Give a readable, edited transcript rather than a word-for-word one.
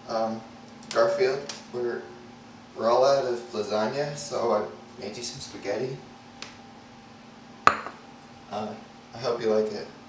Garfield, we're all out of lasagna, so I made you some spaghetti. I hope you like it.